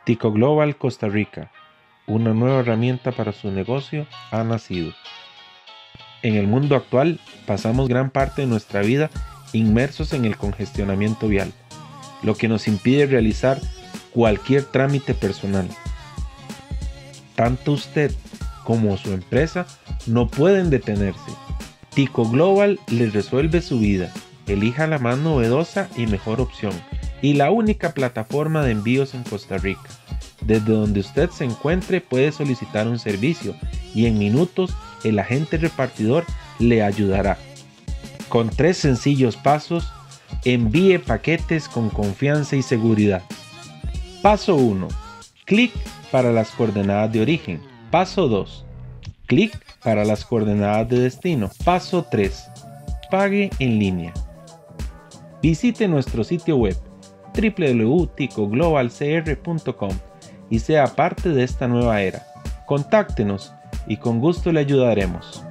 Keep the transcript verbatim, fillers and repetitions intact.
Tico Global Costa Rica, una nueva herramienta para su negocio ha nacido. En el mundo actual pasamos gran parte de nuestra vida inmersos en el congestionamiento vial, lo que nos impide realizar cualquier trámite personal. Tanto usted como su empresa no pueden detenerse. Tico Global les resuelve su vida. Elija la más novedosa y mejor opción y la única plataforma de envíos en Costa Rica. Desde donde usted se encuentre puede solicitar un servicio y en minutos el agente repartidor le ayudará. Con tres sencillos pasos, envíe paquetes con confianza y seguridad. Paso uno. Clic para las coordenadas de origen. Paso dos. Clic para las coordenadas de destino. Paso tres. Pague en línea. Visite nuestro sitio web w w w punto tico global c r punto com y sea parte de esta nueva era. Contáctenos y con gusto le ayudaremos.